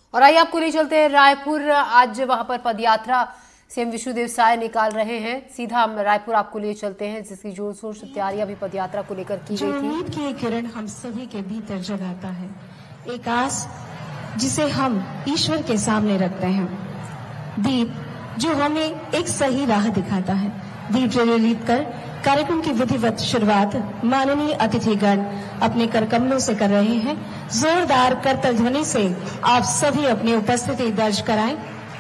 और आइए आपको ले चलते हैं रायपुर। आज वहां पर पदयात्रा सीएम विष्णुदेव साय निकाल रहे हैं। सीधा हम रायपुर आपको ले चलते हैं, जिसकी जोर शोर से तैयारियां भी पदयात्रा को लेकर की गई थी। उम्मीद की किरण हम सभी के भीतर जगाता है, एक आस जिसे हम ईश्वर के सामने रखते हैं, दीप जो हमें एक सही राह दिखाता है। दीप प्रज्वलित कर कार्यक्रम की विधिवत शुरुआत माननीय अतिथिगण अपने करकमलों से कर रहे हैं। जोरदार करतल ध्वनि से आप सभी अपनी उपस्थिति दर्ज कराएं।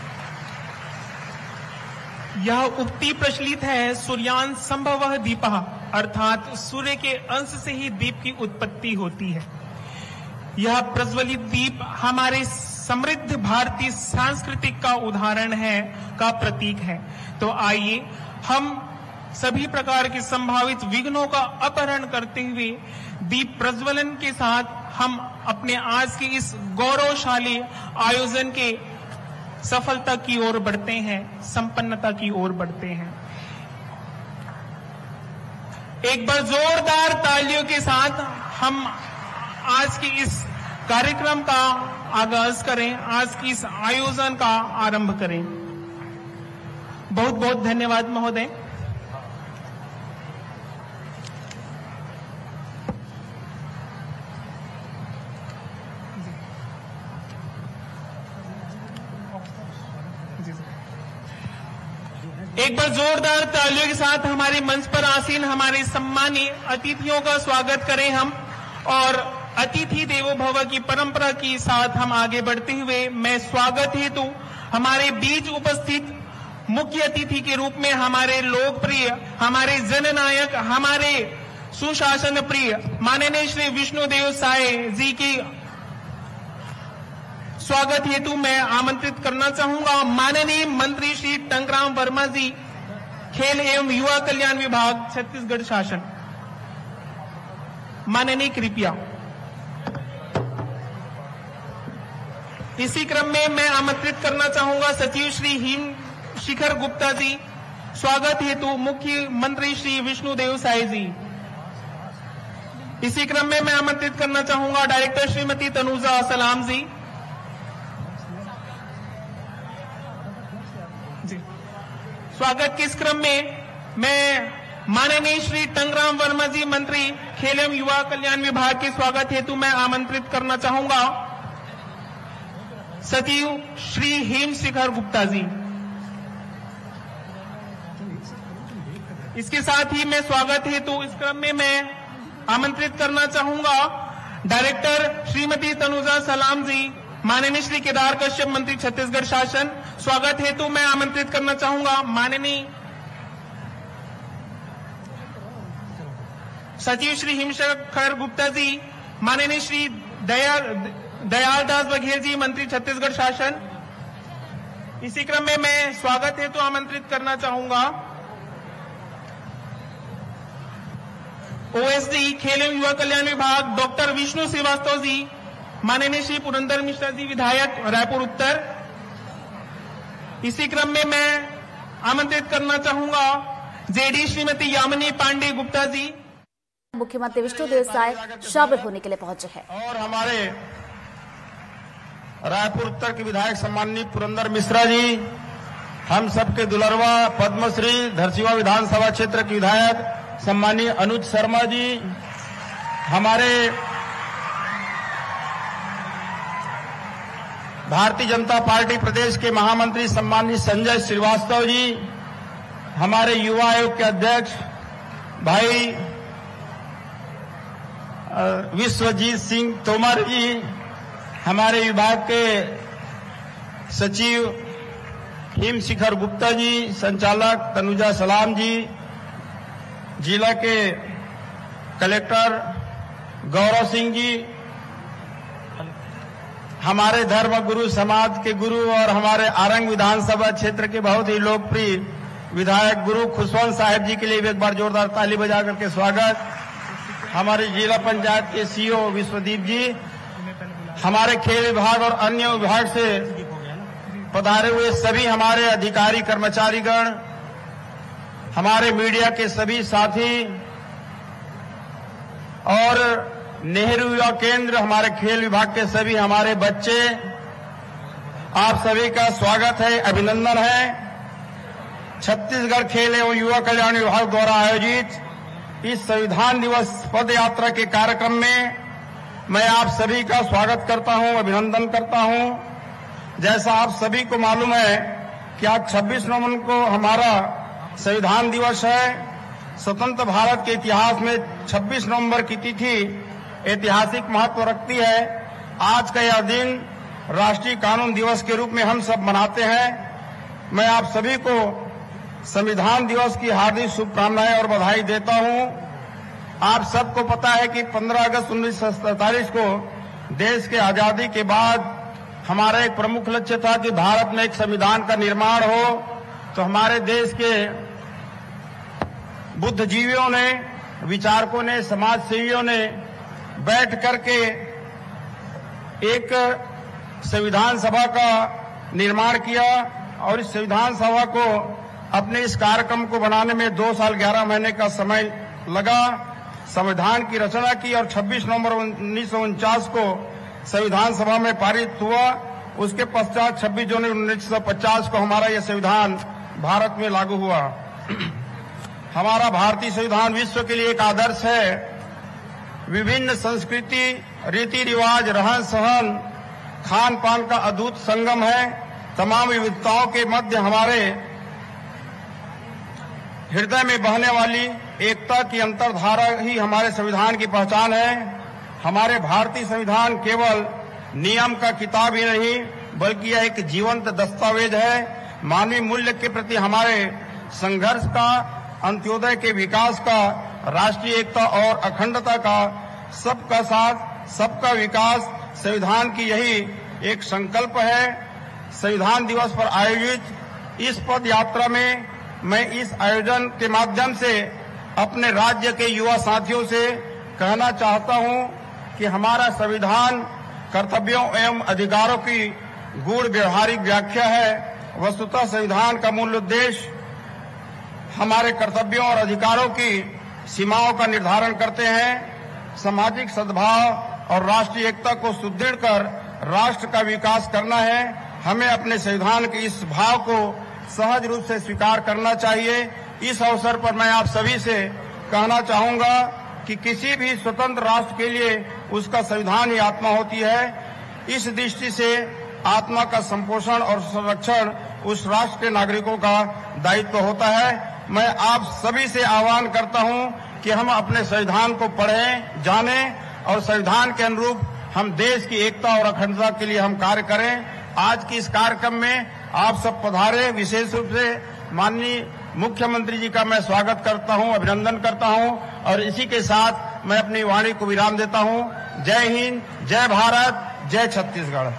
यह उक्ति प्रचलित है, सूर्यान संभवः दीपः, अर्थात सूर्य के अंश से ही दीप की उत्पत्ति होती है। यह प्रज्वलित दीप हमारे समृद्ध भारतीय सांस्कृतिक का उदाहरण है, का प्रतीक है। तो आइए हम सभी प्रकार के संभावित विघ्नों का अपहरण करते हुए दीप प्रज्वलन के साथ हम अपने आज के इस गौरवशाली आयोजन के सफलता की ओर बढ़ते हैं, संपन्नता की ओर बढ़ते हैं। एक बार जोरदार तालियों के साथ हम आज की इस कार्यक्रम का आगाज करें, आज की इस आयोजन का आरंभ करें। बहुत बहुत धन्यवाद महोदय। एक बार जोरदार तालियों के साथ हमारे मंच पर आसीन हमारे सम्मानित अतिथियों का स्वागत करें हम। और अतिथि देवो भव की परंपरा के साथ हम आगे बढ़ते हुए मैं स्वागत हेतु हमारे बीच उपस्थित मुख्य अतिथि के रूप में हमारे लोकप्रिय, हमारे जननायक, हमारे सुशासन प्रिय माननीय श्री विष्णुदेव साय जी की स्वागत हेतु मैं आमंत्रित करना चाहूंगा माननीय मंत्री श्री टंकराम वर्मा जी, खेल एवं युवा कल्याण विभाग, छत्तीसगढ़ शासन। माननीय कृपया। इसी क्रम में मैं आमंत्रित करना चाहूंगा सचिव श्री हिम शिखर गुप्ता जी, स्वागत हेतु मुख्यमंत्री श्री विष्णुदेव साय जी। इसी क्रम में मैं आमंत्रित करना चाहूंगा डायरेक्टर श्रीमती तनुजा सलाम जी। स्वागत के इस क्रम में मैं माननीय श्री टंकराम वर्मा जी, मंत्री खेल एवं युवा कल्याण विभाग के स्वागत हेतु मैं आमंत्रित करना चाहूंगा सचिव श्री हेम शिखर गुप्ता जी। इसके साथ ही मैं स्वागत हेतु इस क्रम में मैं आमंत्रित करना चाहूंगा डायरेक्टर श्रीमती तनुजा सलाम जी, माननीय श्री केदार कश्यप, मंत्री छत्तीसगढ़ शासन। स्वागत हेतु मैं आमंत्रित करना चाहूंगा माननीय सचिव श्री हिमशेखर गुप्ता जी, माननीय श्री दयाल दास बघेल जी, मंत्री छत्तीसगढ़ शासन। इसी क्रम में मैं स्वागत हेतु आमंत्रित करना चाहूंगा ओएसडी खेल एवं युवा कल्याण विभाग डॉक्टर विष्णु श्रीवास्तव जी, माननीय श्री पुरंदर मिश्रा जी, विधायक रायपुर उत्तर। इसी क्रम में मैं आमंत्रित करना चाहूंगा जेडी श्रीमती यामिनी पांडे गुप्ता जी। मुख्यमंत्री विष्णुदेव साय शामिल होने के लिए पहुंचे हैं। और हमारे रायपुर उत्तर के विधायक सम्मानित पुरंदर मिश्रा जी, हम सबके दुलरवा पद्मश्री धरसीवा विधानसभा क्षेत्र के विधायक सम्मानीय अनुज शर्मा जी, हमारे भारतीय जनता पार्टी प्रदेश के महामंत्री सम्मानित संजय श्रीवास्तव जी, हमारे युवा आयोग के अध्यक्ष भाई विश्वजीत सिंह तोमर जी, हमारे विभाग के सचिव हिम शिखर गुप्ता जी, संचालक तनुजा सलाम जी, जिला के कलेक्टर गौरव सिंह जी, हमारे धर्म गुरु, समाज के गुरु और हमारे आरंग विधानसभा क्षेत्र के बहुत ही लोकप्रिय विधायक गुरु खुशवंत साहब जी के लिए भी एक बार जोरदार ताली बजा करके स्वागत। हमारे जिला पंचायत के सीईओ विश्वदीप जी, हमारे खेल विभाग और अन्य विभाग से पधारे हुए सभी हमारे अधिकारी कर्मचारीगण, हमारे मीडिया के सभी साथी और नेहरू युवा केंद्र, हमारे खेल विभाग के सभी हमारे बच्चे आप सभी का स्वागत है, अभिनंदन है। छत्तीसगढ़ खेल एवं युवा कल्याण विभाग द्वारा आयोजित इस संविधान दिवस पद यात्रा के कार्यक्रम में मैं आप सभी का स्वागत करता हूं, अभिनंदन करता हूं। जैसा आप सभी को मालूम है कि आज 26 नवंबर को हमारा संविधान दिवस है। स्वतंत्र भारत के इतिहास में 26 नवंबर की तिथि ऐतिहासिक महत्व रखती है। आज का यह दिन राष्ट्रीय कानून दिवस के रूप में हम सब मनाते हैं। मैं आप सभी को संविधान दिवस की हार्दिक शुभकामनाएं और बधाई देता हूं। आप सबको पता है कि 15 अगस्त 1947 को देश के आजादी के बाद हमारा एक प्रमुख लक्ष्य था कि भारत में एक संविधान का निर्माण हो। तो हमारे देश के बुद्धिजीवियों ने, विचारकों ने, समाज सेवियों ने बैठ करके एक संविधान सभा का निर्माण किया और इस संविधान सभा को अपने इस कार्यक्रम को बनाने में 2 साल 11 महीने का समय लगा। संविधान की रचना की और 26 नवंबर 1949 को संविधान सभा में पारित हुआ। उसके पश्चात 26 जनवरी 1950 को हमारा यह संविधान भारत में लागू हुआ। हमारा भारतीय संविधान विश्व के लिए एक आदर्श है। विभिन्न संस्कृति, रीति रिवाज, रहन सहन, खान पान का अद्भुत संगम है। तमाम विविधताओं के मध्य हमारे हृदय में बहने वाली एकता की अंतर्धारा ही हमारे संविधान की पहचान है। हमारे भारतीय संविधान केवल नियम का किताब ही नहीं बल्कि यह एक जीवंत दस्तावेज है। मानवीय मूल्य के प्रति हमारे संघर्ष का, अंत्योदय के विकास का, राष्ट्रीय एकता और अखंडता का, सबका साथ सबका विकास संविधान की यही एक संकल्प है। संविधान दिवस पर आयोजित इस पद यात्रा में मैं इस आयोजन के माध्यम से अपने राज्य के युवा साथियों से कहना चाहता हूं कि हमारा संविधान कर्तव्यों एवं अधिकारों की गूढ़ व्यवहारिक व्याख्या है। वस्तुतः संविधान का मूल उद्देश्य हमारे कर्तव्यों और अधिकारों की सीमाओं का निर्धारण करते हैं। सामाजिक सद्भाव और राष्ट्रीय एकता को सुदृढ़ कर राष्ट्र का विकास करना है। हमें अपने संविधान के इस भाव को सहज रूप से स्वीकार करना चाहिए। इस अवसर पर मैं आप सभी से कहना चाहूंगा कि किसी भी स्वतंत्र राष्ट्र के लिए उसका संविधान ही आत्मा होती है। इस दृष्टि से आत्मा का संपोषण और संरक्षण उस राष्ट्र के नागरिकों का दायित्व होता है। मैं आप सभी से आह्वान करता हूं कि हम अपने संविधान को पढ़ें, जानें और संविधान के अनुरूप हम देश की एकता और अखंडता के लिए हम कार्य करें। आज की इस कार्यक्रम में आप सब पधारे। विशेष रूप से माननीय मुख्यमंत्री जी का मैं स्वागत करता हूं, अभिनंदन करता हूं और इसी के साथ मैं अपनी वाणी को विराम देता हूं। जय हिंद, जय भारत, जय छत्तीसगढ़।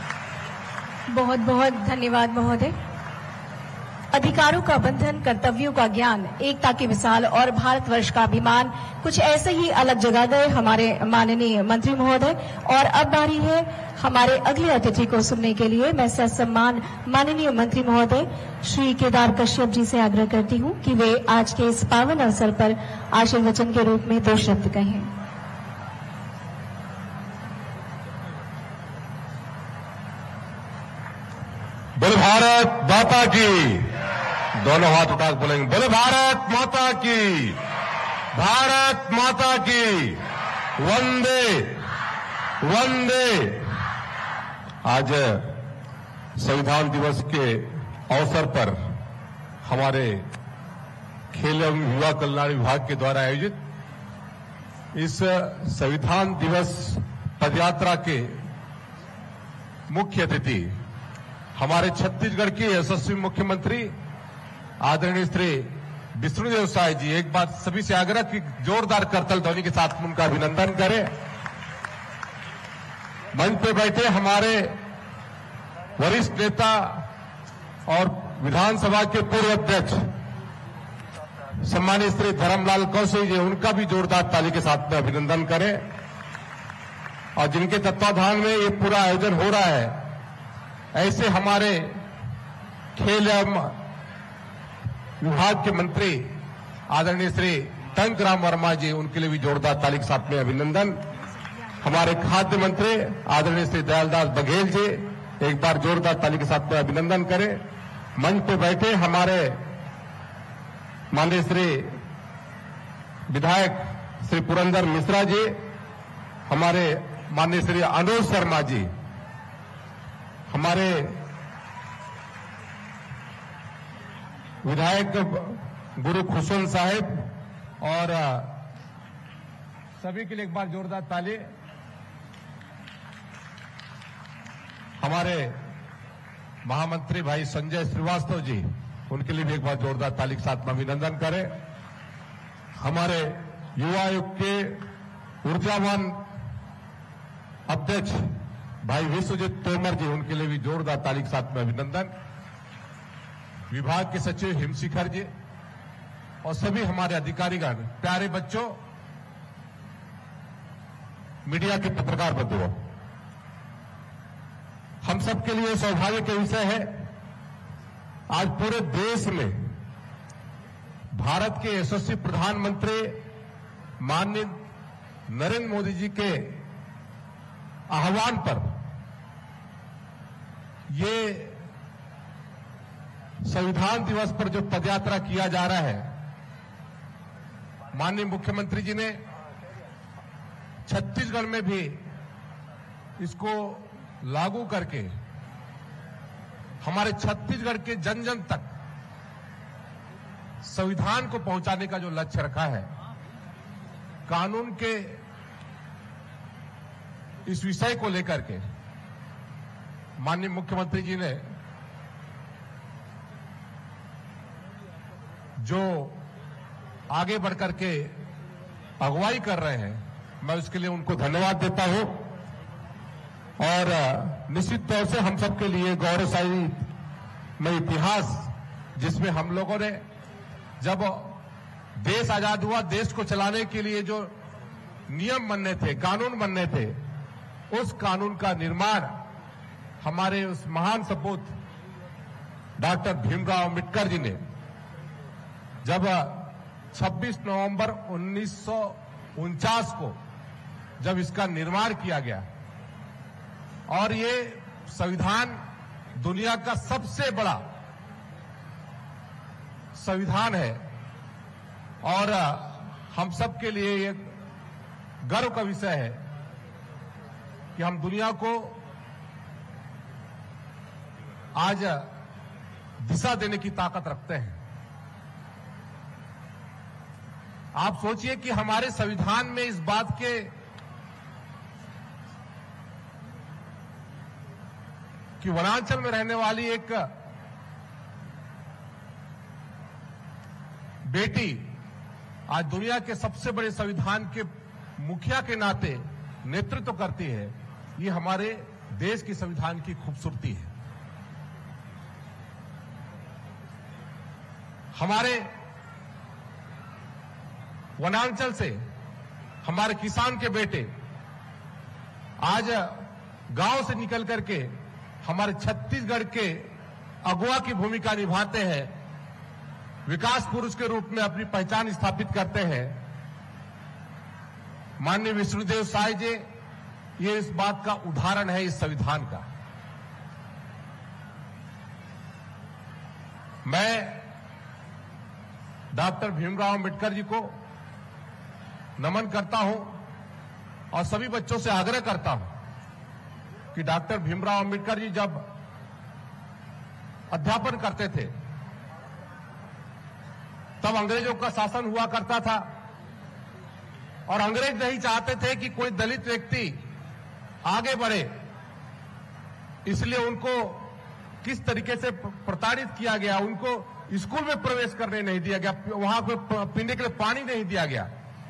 बहुत बहुत धन्यवाद महोदय। अधिकारों का बंधन, कर्तव्यों का ज्ञान, एकता की मिसाल और भारतवर्ष का अभिमान, कुछ ऐसे ही अलग जगह गए हमारे माननीय मंत्री महोदय। और अब बारी है हमारे अगले अतिथि को सुनने के लिए। मैं ससम्मान माननीय मंत्री महोदय श्री केदार कश्यप जी से आग्रह करती हूं कि वे आज के इस पावन अवसर पर आशीर्वचन के रूप में 2 शब्द कहें। बोले भारत माता की, दोनों हाथ उठा के बोलेंगे बोले भारत माता की, भारत माता की, वंदे वंदे। आज संविधान दिवस के अवसर पर हमारे खेल एवं युवा कल्याण विभाग के द्वारा आयोजित इस संविधान दिवस पदयात्रा के मुख्य अतिथि हमारे छत्तीसगढ़ के यशस्वी मुख्यमंत्री आदरणीय श्री विष्णुदेव साय जी। एक बात सभी से आग्रह कि जोरदार करतल ध्वनि के साथ उनका अभिनंदन करें। मंच पे बैठे हमारे वरिष्ठ नेता और विधानसभा के पूर्व अध्यक्ष सम्मानित श्री धर्मलाल कौशिक जी, उनका भी जोरदार ताली के साथ में अभिनंदन करें। और जिनके तत्वाधान में ये पूरा आयोजन हो रहा है, ऐसे हमारे खेल एवं विभाग के मंत्री आदरणीय श्री टंकराम वर्मा जी, उनके लिए भी जोरदार ताली के साथ में अभिनंदन। हमारे खाद्य मंत्री आदरणीय श्री दयालदास बघेल जी, एक बार जोरदार ताली के साथ में अभिनंदन करें। मंच पे बैठे हमारे माननीय श्री विधायक श्री पुरंदर मिश्रा जी, हमारे माननीय श्री अनुज शर्मा जी, हमारे विधायक गुरु खुशवंत साहब और सभी के लिए एक बार जोरदार ताली। हमारे महामंत्री भाई संजय श्रीवास्तव जी, उनके लिए भी एक बार जोरदार ताली के साथ में अभिनंदन करें। हमारे युवा आयोग के ऊर्जावान अध्यक्ष भाई विश्वजीत तोमर जी, उनके लिए भी जोरदार ताली के साथ में अभिनंदन। विभाग के सचिव हिमशिखर जी और सभी हमारे अधिकारीगण, प्यारे बच्चों, मीडिया के पत्रकार बंधुओं, हम सबके लिए सौभाग्य का विषय है आज पूरे देश में भारत के यशस्वी प्रधानमंत्री माननीय नरेंद्र मोदी जी के आह्वान पर ये संविधान दिवस पर जो पदयात्रा किया जा रहा है, माननीय मुख्यमंत्री जी ने छत्तीसगढ़ में भी इसको लागू करके हमारे छत्तीसगढ़ के जन जन तक संविधान को पहुंचाने का जो लक्ष्य रखा है, कानून के इस विषय को लेकर के माननीय मुख्यमंत्री जी ने जो आगे बढ़कर के अगुवाई कर रहे हैं, मैं उसके लिए उनको धन्यवाद देता हूं। और निश्चित तौर से हम सबके लिए गौरवशाली में इतिहास, जिसमें हम लोगों ने जब देश आजाद हुआ, देश को चलाने के लिए जो नियम बनने थे, कानून बनने थे, उस कानून का निर्माण हमारे उस महान सपूत डॉक्टर भीमराव अम्बेडकर जी ने जब 26 नवंबर 1949 को जब इसका निर्माण किया गया, और ये संविधान दुनिया का सबसे बड़ा संविधान है और हम सब के लिए ये गर्व का विषय है कि हम दुनिया को आज दिशा देने की ताकत रखते हैं। आप सोचिए कि हमारे संविधान में इस बात के कि वनांचल में रहने वाली एक बेटी आज दुनिया के सबसे बड़े संविधान के मुखिया के नाते नेतृत्व करती है, ये हमारे देश की संविधान की खूबसूरती है। हमारे वनांचल से हमारे किसान के बेटे आज गांव से निकल करके हमारे छत्तीसगढ़ के अगुवा की भूमिका निभाते हैं, विकास पुरुष के रूप में अपनी पहचान स्थापित करते हैं। माननीय विष्णुदेव साय जी ये इस बात का उदाहरण है, इस संविधान का। मैं डॉक्टर भीमराव अम्बेडकर जी को नमन करता हूं और सभी बच्चों से आग्रह करता हूं कि डॉक्टर भीमराव अम्बेडकर जी जब अध्यापन करते थे तब अंग्रेजों का शासन हुआ करता था और अंग्रेज नहीं चाहते थे कि कोई दलित व्यक्ति आगे बढ़े, इसलिए उनको किस तरीके से प्रताड़ित किया गया, उनको स्कूल में प्रवेश करने नहीं दिया गया, वहां पे पीने के लिए पानी नहीं दिया गया।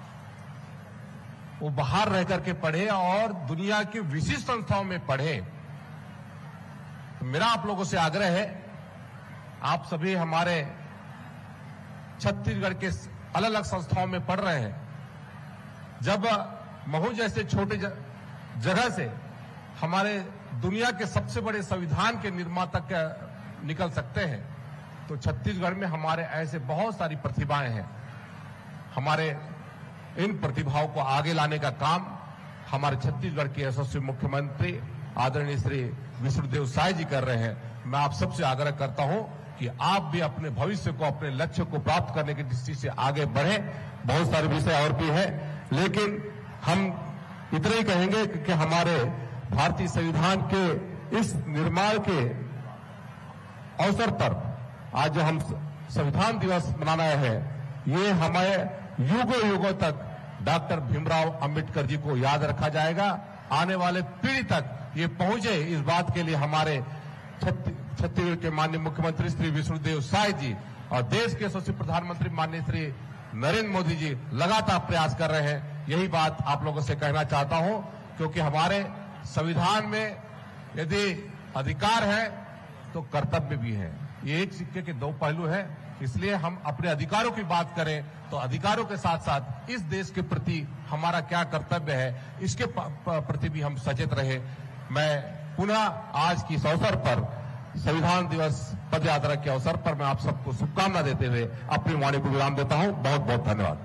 वो बाहर रह करके पढ़े और दुनिया की विशिष्ट संस्थाओं में पढ़े। तो मेरा आप लोगों से आग्रह है, आप सभी हमारे छत्तीसगढ़ के अलग अलग संस्थाओं में पढ़ रहे हैं, जब महू जैसे छोटे जगह से हमारे दुनिया के सबसे बड़े संविधान के निर्माता निकल सकते हैं, तो छत्तीसगढ़ में हमारे ऐसे बहुत सारी प्रतिभाएं हैं। हमारे इन प्रतिभाओं को आगे लाने का काम हमारे छत्तीसगढ़ के यशस्वी मुख्यमंत्री आदरणीय श्री विष्णुदेव साय जी कर रहे हैं। मैं आप सबसे आग्रह करता हूं कि आप भी अपने भविष्य को, अपने लक्ष्य को प्राप्त करने की दृष्टि से आगे बढ़े। बहुत सारे विषय और भी है, लेकिन हम इतना ही कहेंगे कि हमारे भारतीय संविधान के इस निर्माण के अवसर पर आज जो हम संविधान दिवस मनाना है, ये हमें युगों युगों तक डॉक्टर भीमराव अंबेडकर जी को याद रखा जाएगा। आने वाले पीढ़ी तक ये पहुंचे, इस बात के लिए हमारे छत्तीसगढ़ के माननीय मुख्यमंत्री श्री विष्णुदेव साय जी और देश के यशस्वी प्रधानमंत्री माननीय श्री नरेंद्र मोदी जी लगातार प्रयास कर रहे हैं। यही बात आप लोगों से कहना चाहता हूं, क्योंकि हमारे संविधान में यदि अधिकार है तो कर्तव्य भी है। ये एक सिक्के के दो पहलू है। इसलिए हम अपने अधिकारों की बात करें तो अधिकारों के साथ साथ इस देश के प्रति हमारा क्या कर्तव्य है, इसके प्रति भी हम सचेत रहे। मैं पुनः आज की इस अवसर पर, संविधान दिवस पद यात्रा के अवसर पर, मैं आप सबको शुभकामना देते हुए अपनी वाणी को विराम देता हूं। बहुत बहुत धन्यवाद।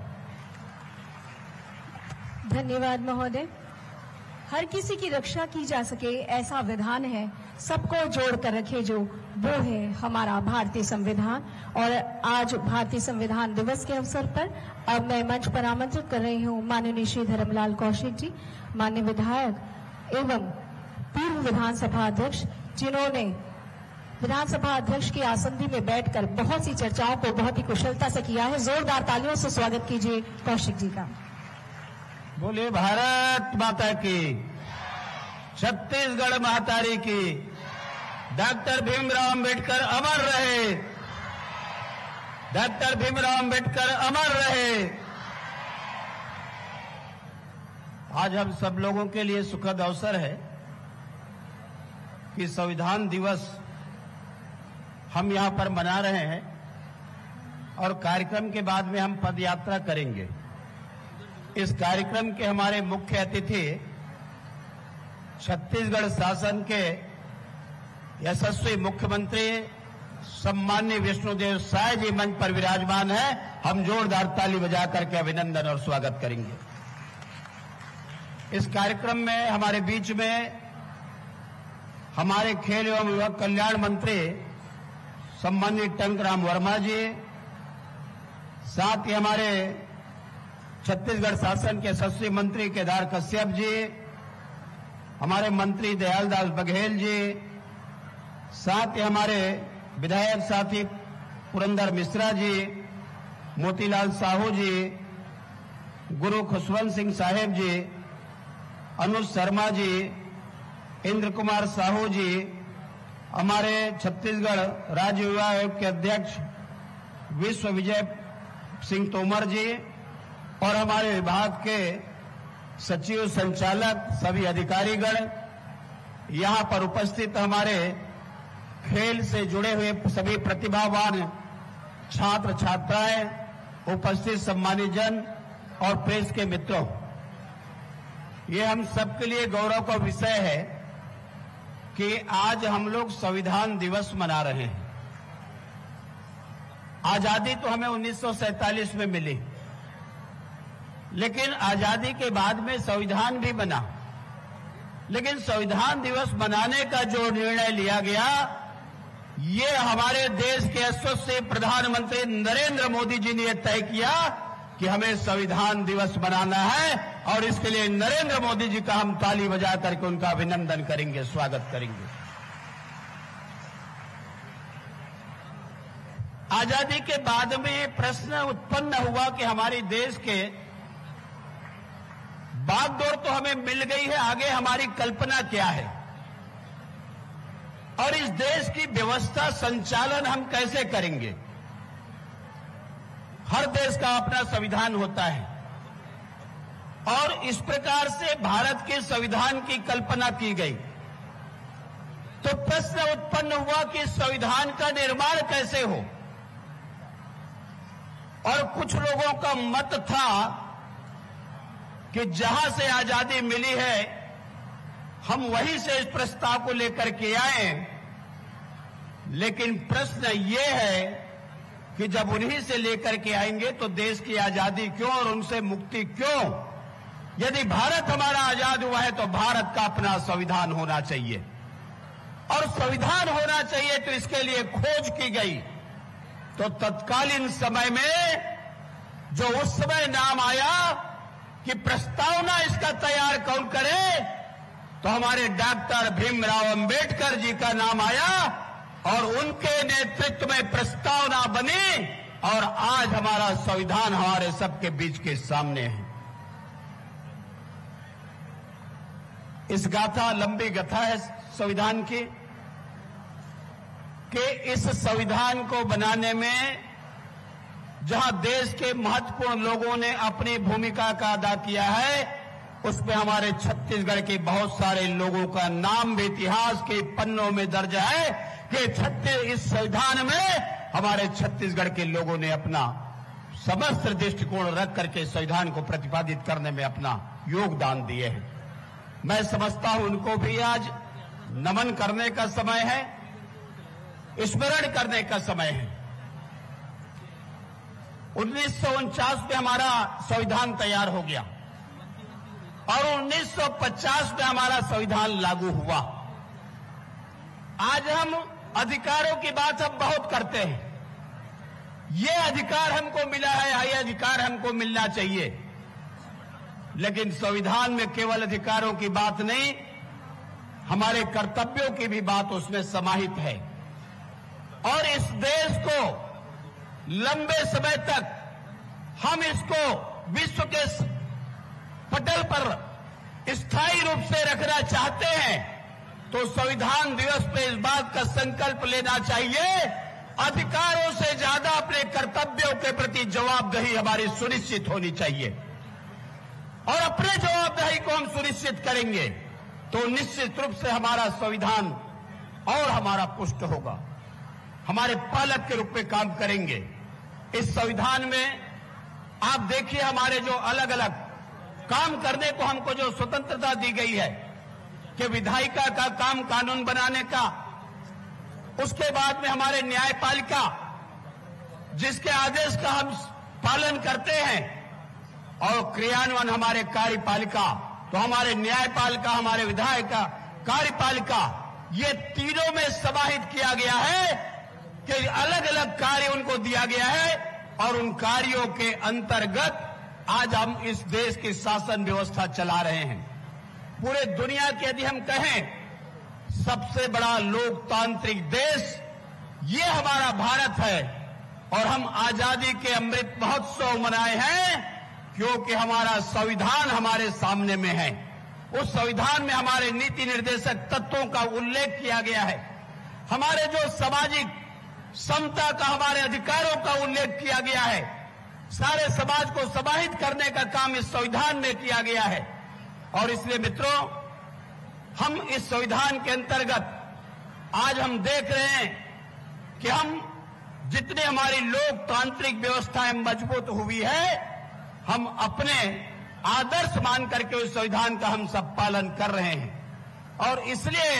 धन्यवाद महोदय। हर किसी की रक्षा की जा सके ऐसा विधान है, सबको जोड़ कर रखे जो, वो है हमारा भारतीय संविधान। और आज भारतीय संविधान दिवस के अवसर पर अब मैं मंच पर आमंत्रित कर रही हूँ माननीय श्री धर्मलाल कौशिक जी, माननीय विधायक एवं पूर्व विधानसभा अध्यक्ष, जिन्होंने विधानसभा अध्यक्ष की आसंदी में बैठकर बहुत सी चर्चाओं को बहुत ही कुशलता से किया है। जोरदार तालियों से स्वागत कीजिए कौशिक जी का। बोले भारत माता की, छत्तीसगढ़ महातारी की, डॉक्टर भीमराव अंबेडकर अमर रहे, डॉक्टर भीमराव अंबेडकर अमर रहे। आज हम सब लोगों के लिए सुखद अवसर है कि संविधान दिवस हम यहां पर मना रहे हैं और कार्यक्रम के बाद में हम पदयात्रा करेंगे। इस कार्यक्रम के हमारे मुख्य अतिथि छत्तीसगढ़ शासन के यशस्वी मुख्यमंत्री सम्माननीय विष्णुदेव साय जी मंच पर विराजमान है। हम जोरदार ताली बजा करके अभिनंदन और स्वागत करेंगे। इस कार्यक्रम में हमारे बीच में हमारे खेल एवं युवा कल्याण मंत्री सम्माननीय टंकराम वर्मा जी, साथ ही हमारे छत्तीसगढ़ शासन के यशस्वी मंत्री केदार कश्यप जी, हमारे मंत्री दयालदास बघेल जी, साथ ही हमारे विधायक साथी पुरंदर मिश्रा जी, मोतीलाल साहू जी, गुरु खुशवंत सिंह साहेब जी, अनुज शर्मा जी, इंद्र कुमार साहू जी, हमारे छत्तीसगढ़ राज्य युवा आयोग के अध्यक्ष विश्व विजय सिंह तोमर जी और हमारे विभाग के सचिव, संचालक, सभी अधिकारीगण, यहां पर उपस्थित हमारे खेल से जुड़े हुए सभी प्रतिभावान छात्र छात्राएं, उपस्थित सम्मानित जन और प्रेस के मित्रों, ये हम सबके लिए गौरव का विषय है कि आज हम लोग संविधान दिवस मना रहे हैं। आजादी तो हमें 1947 में मिली, लेकिन आजादी के बाद में संविधान भी बना। लेकिन संविधान दिवस मनाने का जो निर्णय लिया गया, ये हमारे देश के यशस्वी प्रधानमंत्री नरेंद्र मोदी जी ने तय किया कि हमें संविधान दिवस मनाना है और इसके लिए नरेंद्र मोदी जी का हम ताली बजा करके उनका अभिनंदन करेंगे, स्वागत करेंगे। आजादी के बाद में प्रश्न उत्पन्न हुआ कि हमारे देश के बागडोर तो हमें मिल गई है, आगे हमारी कल्पना क्या है और इस देश की व्यवस्था संचालन हम कैसे करेंगे। हर देश का अपना संविधान होता है और इस प्रकार से भारत के संविधान की कल्पना की गई। तो प्रश्न उत्पन्न हुआ कि संविधान का निर्माण कैसे हो, और कुछ लोगों का मत था कि जहां से आजादी मिली है हम वहीं से इस प्रस्ताव को लेकर के आए। लेकिन प्रश्न ये है कि जब उन्हीं से लेकर के आएंगे तो देश की आजादी क्यों और उनसे मुक्ति क्यों। यदि भारत हमारा आजाद हुआ है तो भारत का अपना संविधान होना चाहिए, और संविधान होना चाहिए तो इसके लिए खोज की गई। तो तत्कालीन समय में जो उस समय नाम आया कि प्रस्तावना इसका तैयार कौन करे, तो हमारे डॉक्टर भीमराव अंबेडकर जी का नाम आया और उनके नेतृत्व में प्रस्तावना बनी, और आज हमारा संविधान हमारे सबके बीच के सामने है। इस गाथा, लंबी गाथा है संविधान की, कि इस संविधान को बनाने में जहां देश के महत्वपूर्ण लोगों ने अपनी भूमिका का अदा किया है, उसमें हमारे छत्तीसगढ़ के बहुत सारे लोगों का नाम भी इतिहास के पन्नों में दर्ज है कि इस संविधान में हमारे छत्तीसगढ़ के लोगों ने अपना समस्त दृष्टिकोण रख करके संविधान को प्रतिपादित करने में अपना योगदान दिए हैं। मैं समझता हूं उनको भी आज नमन करने का समय है, स्मरण करने का समय है। 1949 में हमारा संविधान तैयार हो गया और 1950 में हमारा संविधान लागू हुआ। आज हम अधिकारों की बात हम बहुत करते हैं, ये अधिकार हमको मिला है, ये अधिकार हमको मिलना चाहिए, लेकिन संविधान में केवल अधिकारों की बात नहीं, हमारे कर्तव्यों की भी बात उसमें समाहित है। और इस देश को लंबे समय तक हम इसको विश्व के पटल पर स्थायी रूप से रखना चाहते हैं, तो संविधान दिवस पे इस बात का संकल्प लेना चाहिए, अधिकारों से ज्यादा अपने कर्तव्यों के प्रति जवाबदेही हमारी सुनिश्चित होनी चाहिए। और अपने जवाबदेही को हम सुनिश्चित करेंगे तो निश्चित रूप से हमारा संविधान और हमारा पुष्ट होगा, हमारे पालक के रूप में काम करेंगे। इस संविधान में आप देखिए हमारे जो अलग अलग काम करने को हमको जो स्वतंत्रता दी गई है कि विधायिका का काम कानून बनाने का, उसके बाद में हमारे न्यायपालिका जिसके आदेश का हम पालन करते हैं, और क्रियान्वयन हमारे कार्यपालिका, तो हमारे न्यायपालिका, हमारे विधायिका, कार्यपालिका, ये तीनों में समाहित किया गया है कि अलग अलग कार्य उनको दिया गया है, और उन कार्यों के अंतर्गत आज हम इस देश की शासन व्यवस्था चला रहे हैं। पूरे दुनिया के यदि हम कहें सबसे बड़ा लोकतांत्रिक देश ये हमारा भारत है, और हम आजादी के अमृत महोत्सव मनाए हैं क्योंकि हमारा संविधान हमारे सामने में है। उस संविधान में हमारे नीति निर्देशक तत्वों का उल्लेख किया गया है, हमारे जो सामाजिक समता का, हमारे अधिकारों का उल्लेख किया गया है, सारे समाज को समाहित करने का काम इस संविधान में किया गया है। और इसलिए मित्रों, हम इस संविधान के अंतर्गत आज हम देख रहे हैं कि हम जितने हमारी लोकतांत्रिक व्यवस्थाएं मजबूत हुई है, हम अपने आदर्श मान करके उस संविधान का हम सब पालन कर रहे हैं। और इसलिए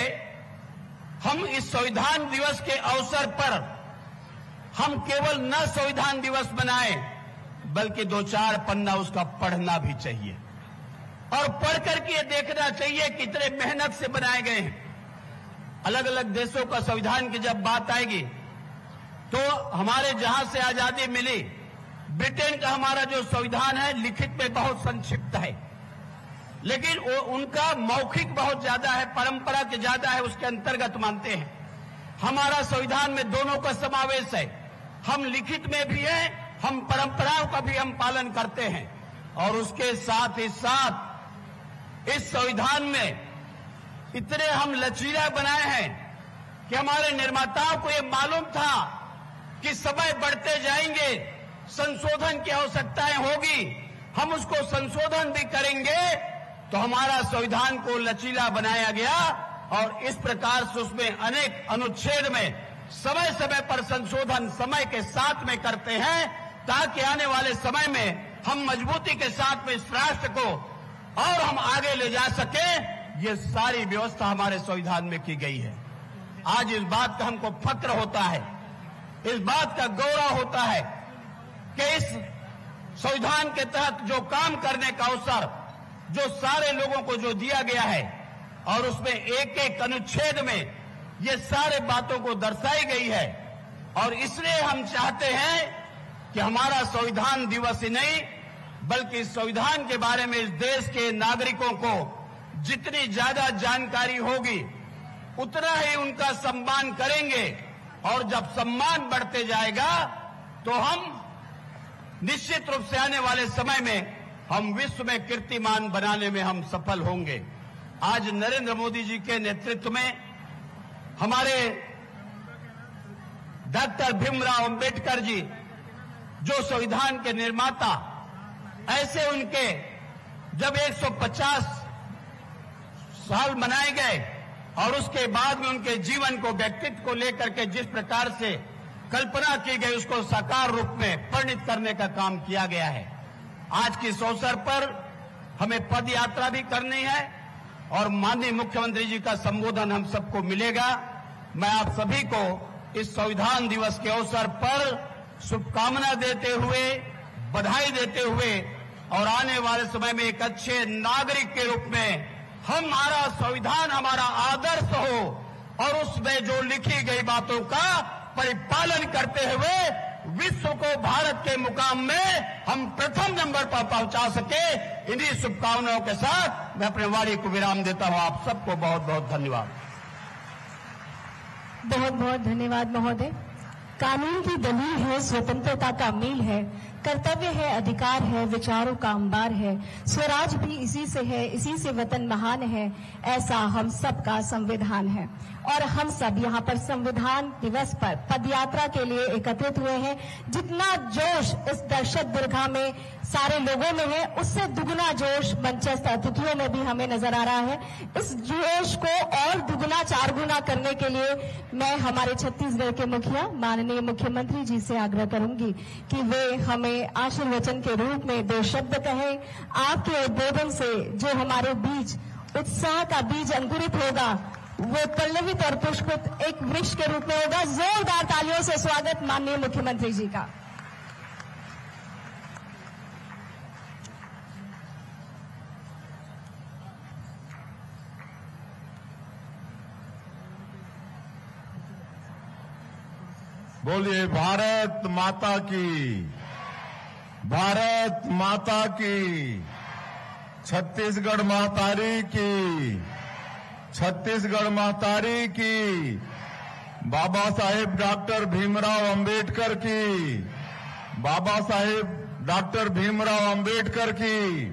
हम इस संविधान दिवस के अवसर पर हम केवल न संविधान दिवस मनाएं, बल्कि 2-4 पन्ना उसका पढ़ना भी चाहिए, और पढ़ करके ये देखना चाहिए कितने मेहनत से बनाए गए हैं। अलग अलग देशों का संविधान की जब बात आएगी तो हमारे जहां से आजादी मिली, ब्रिटेन का हमारा जो संविधान है लिखित में बहुत संक्षिप्त है, लेकिन वो उनका मौखिक बहुत ज्यादा है, परंपरा के ज्यादा है, उसके अंतर्गत मानते हैं। हमारा संविधान में दोनों का समावेश है, हम लिखित में भी हैं, हम परंपराओं का भी हम पालन करते हैं, और उसके साथ ही साथ इस संविधान में इतने हम लचीला बनाए हैं कि हमारे निर्माताओं को ये मालूम था कि समय बढ़ते जाएंगे, संशोधन की आवश्यकताएं होगी, हम उसको संशोधन भी करेंगे, तो हमारा संविधान को लचीला बनाया गया। और इस प्रकार से उसमें अनेक अनुच्छेद में समय समय पर संशोधन समय के साथ में करते हैं, ताकि आने वाले समय में हम मजबूती के साथ में इस राष्ट्र को और हम आगे ले जा सके। ये सारी व्यवस्था हमारे संविधान में की गई है। आज इस बात का हमको फक्र होता है, इस बात का गौरव होता है कि इस संविधान के तहत जो काम करने का अवसर जो सारे लोगों को जो दिया गया है और उसमें एक एक अनुच्छेद में ये सारे बातों को दर्शाई गई है। और इसलिए हम चाहते हैं कि हमारा संविधान दिवस ही नहीं बल्कि संविधान के बारे में इस देश के नागरिकों को जितनी ज्यादा जानकारी होगी उतना ही उनका सम्मान करेंगे। और जब सम्मान बढ़ते जाएगा तो हम निश्चित रूप से आने वाले समय में हम विश्व में कीर्तिमान बनाने में हम सफल होंगे। आज नरेंद्र मोदी जी के नेतृत्व में हमारे डॉक्टर भीमराव अंबेडकर जी जो संविधान के निर्माता, ऐसे उनके जब 150 साल मनाए गए और उसके बाद में उनके जीवन को, व्यक्तित्व को लेकर के जिस प्रकार से कल्पना की गई उसको साकार रूप में परिणित करने का काम किया गया है। आज के इस अवसर पर हमें पद यात्रा भी करनी है और माननीय मुख्यमंत्री जी का संबोधन हम सबको मिलेगा। मैं आप सभी को इस संविधान दिवस के अवसर पर शुभकामना देते हुए, बधाई देते हुए और आने वाले समय में एक अच्छे नागरिक के रूप में हमारा संविधान हमारा आदर्श हो और उसमें जो लिखी गई बातों का परिपालन करते हुए विश्व को भारत के मुकाम में हम प्रथम नंबर पर पहुंचा सके। इन्हीं शुभकामनाओं के साथ मैं अपने वाणी को विराम देता हूं। आप सबको बहुत बहुत धन्यवाद। बहुत बहुत धन्यवाद महोदय। कानून की दलील है, स्वतंत्रता का मील है, कर्तव्य है, अधिकार है, विचारों का अंबार है, स्वराज भी इसी से है, इसी से वतन महान है, ऐसा हम सबका संविधान है। और हम सब यहाँ पर संविधान दिवस पर पदयात्रा के लिए एकत्रित हुए हैं। जितना जोश इस दर्शक दीर्घा में सारे लोगों में है, उससे दुगुना जोश मंचस्थ अतिथियों में भी हमें नजर आ रहा है। इस जोश को और दुगुना चार गुना करने के लिए मैं हमारे छत्तीसगढ़ के मुखिया माननीय मुख्यमंत्री जी से आग्रह करूंगी कि वे हमें आशीर्वचन के रूप में 2 शब्द कहें। आपके उद्बोधन से जो हमारे बीच उत्साह का बीज अंकुरित होगा वो पल्लवित और पुष्पित एक वृक्ष के रूप में होगा। जोरदार तालियों से स्वागत माननीय मुख्यमंत्री जी का। बोलिए भारत माता की, भारत माता की, छत्तीसगढ़ महतारी की, छत्तीसगढ़ महतारी की, बाबा साहेब डॉक्टर भीमराव अंबेडकर की, बाबा साहेब डॉक्टर भीमराव अंबेडकर की।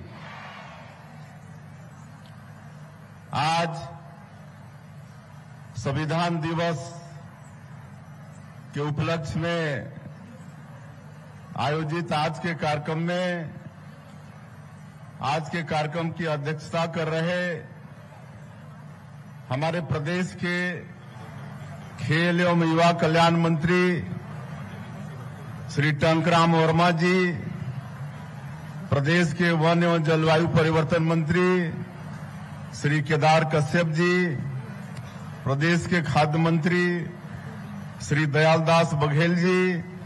आज संविधान दिवस के उपलक्ष्य में आयोजित आज के कार्यक्रम में आज के कार्यक्रम की अध्यक्षता कर रहे हमारे प्रदेश के खेल एवं युवा कल्याण मंत्री श्री टंकराम वर्मा जी, प्रदेश के वन एवं जलवायु परिवर्तन मंत्री श्री केदार कश्यप जी, प्रदेश के खाद्य मंत्री श्री दयालदास बघेल जी,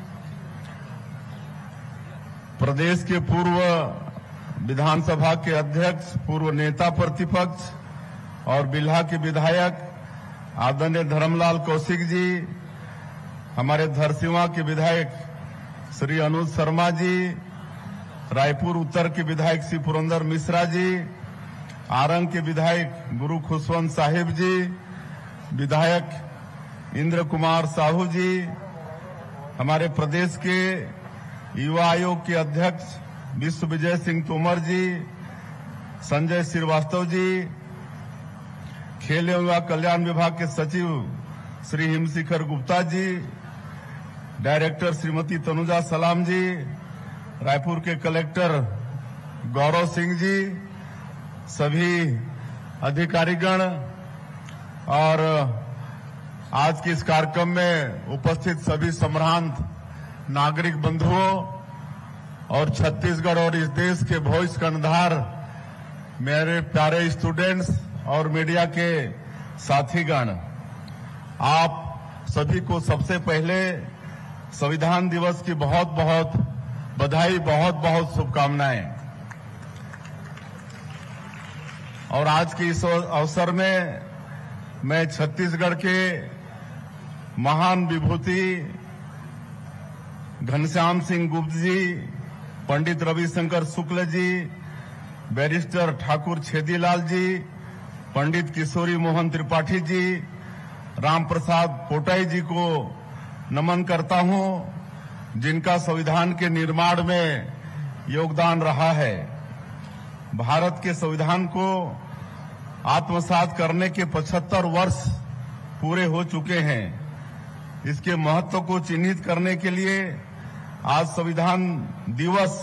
प्रदेश के पूर्व विधानसभा के अध्यक्ष, पूर्व नेता प्रतिपक्ष और बिल्हा के विधायक आदरणीय धर्मलाल कौशिक जी, हमारे धरसींवा के विधायक श्री अनुज शर्मा जी, रायपुर उत्तर के विधायक श्री पुरंदर मिश्रा जी, आरंग के विधायक गुरु खुशवंत साहिब जी, विधायक इंद्र कुमार साहू जी, हमारे प्रदेश के युवा आयोग के अध्यक्ष विश्व विजय सिंह तोमर जी, संजय श्रीवास्तव जी, खेल एवं युवा कल्याण विभाग के सचिव श्री हिमशिखर गुप्ता जी, डायरेक्टर श्रीमती तनुजा सलाम जी, रायपुर के कलेक्टर गौरव सिंह जी, सभी अधिकारीगण और आज के इस कार्यक्रम में उपस्थित सभी सम्भ्रांत नागरिक बंधुओं और छत्तीसगढ़ और इस देश के भविष्य कर्णधार मेरे प्यारे स्टूडेंट्स और मीडिया के साथीगण, आप सभी को सबसे पहले संविधान दिवस की बहुत बहुत बधाई, बहुत बहुत शुभकामनाएं। और आज के इस अवसर में मैं छत्तीसगढ़ के महान विभूति घनश्याम सिंह गुप्त जी, पंडित रविशंकर शुक्ल जी, बैरिस्टर ठाकुर छेदीलाल जी, पंडित किशोरी मोहन त्रिपाठी जी, राम प्रसाद पोटाई जी को नमन करता हूं, जिनका संविधान के निर्माण में योगदान रहा है। भारत के संविधान को आत्मसात करने के 75 वर्ष पूरे हो चुके हैं। इसके महत्व को चिन्हित करने के लिए आज संविधान दिवस